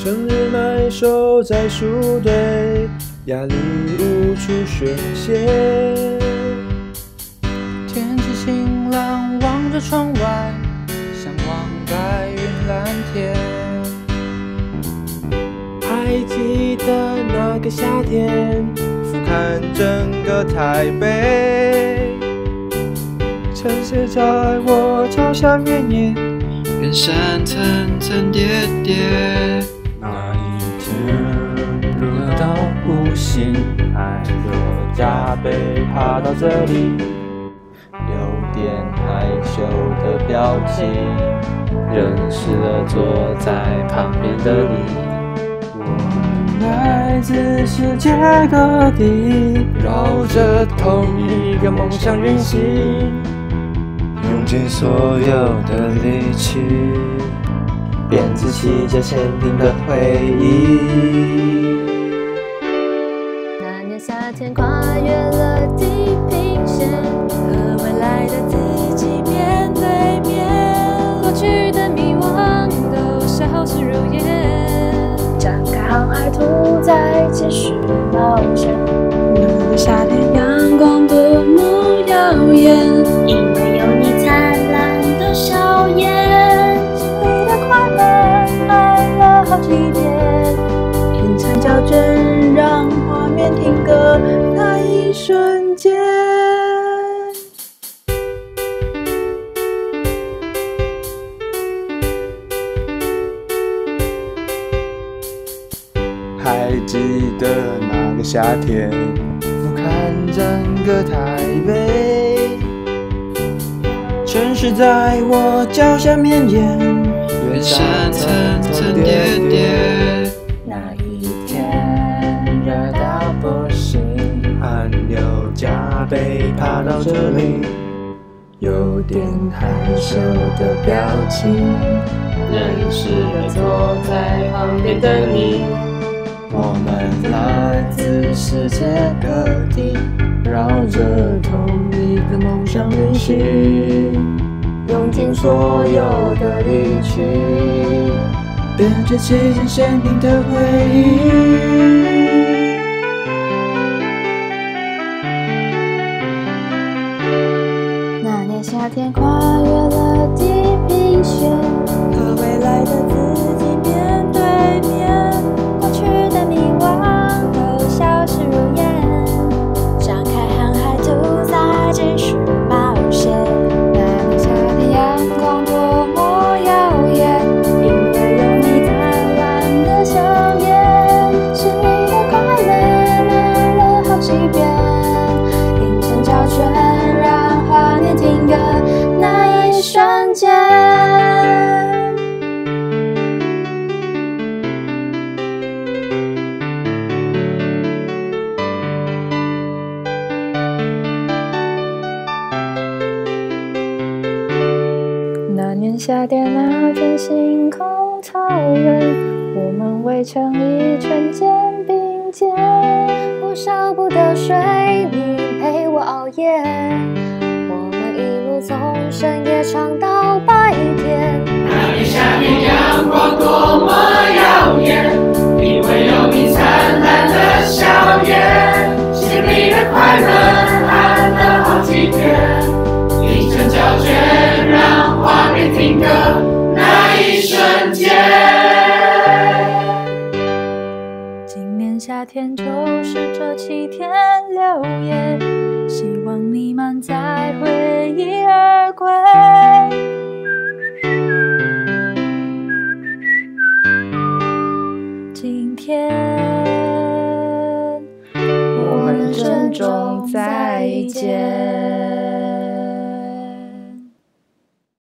成日埋首在数堆，压力无处宣泄。 天气晴朗，望着窗外，向往白云蓝天。 还记得那个夏天，俯瞰整个台北，城市在我脚下绵延， 远山层层叠叠。 那一天热到不行，汗流浃背爬到这里，有点害羞的表情，认识了坐在旁边的你。我们来自世界各地，绕着同一个梦想运行，用尽所有的力气，编织起这坚定的回忆。 那年夏天跨越了地平线，和未来的自己面对面，过去的迷惘都消失如烟。展开航海图，再继续冒险。那个夏天阳光多么耀眼，因为有你灿烂的笑颜，心里的快乐爱了好几遍，变成胶卷让画面停格那一瞬间。 还记得那个夏天，俯瞰整个台北，城市在我脚下绵延， 远山层层叠叠。 那一天热到不行， 汗流浃背爬到这里，有点害羞的表情，认识了坐在旁边的你。我们来自世界各地，绕着同一个梦想运行， 用尽所有的力气， 编织起坚定的回忆。 那年夏天跨越了地平线，和未来的自己面对面，过去的迷惘都消失如烟，展开航海图，再继续冒险。那年夏天阳光多么耀眼，因为有你灿烂的笑颜，心里的快乐拿了好几遍，变成胶卷让画面停格那一瞬间。那年夏天，那片星空草原，我们围成一圈肩并肩，不舍不得睡，你陪我熬夜，我们一路从深夜唱到白天。 那年夏天阳光多么耀眼，因为有你灿烂的笑颜，心里的快乐喊了好几遍，一成胶卷让画面停格那一瞬间。 今年夏天就是这7天6夜，希望你们再回忆而归。今天我们郑重再见。